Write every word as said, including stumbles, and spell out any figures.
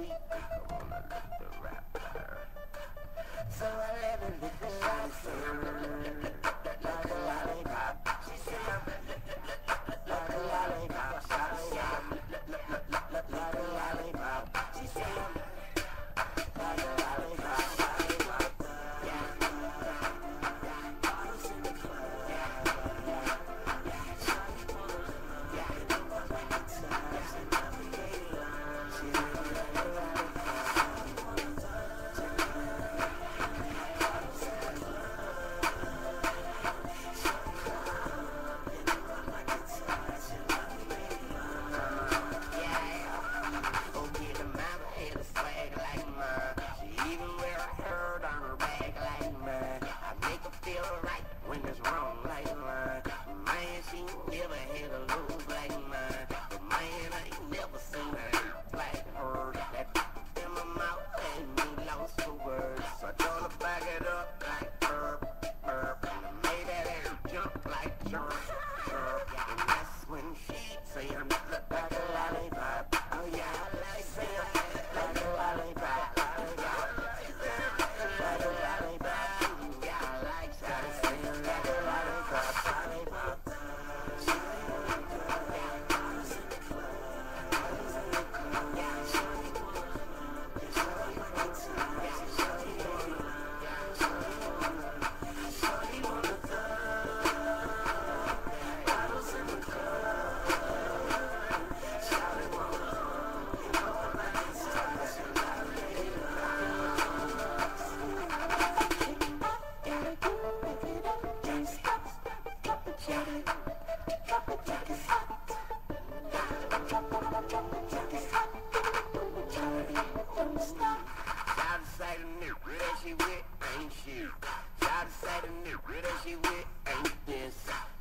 weak. I wanna lick the rapper. So I let her lick the lollipop. Like a lollipop. She said I'm like a lollipop. Like a lollipop. She said I'm like a lollipop. She with, ain't she? Shout to say the nigga that she with, ain't this.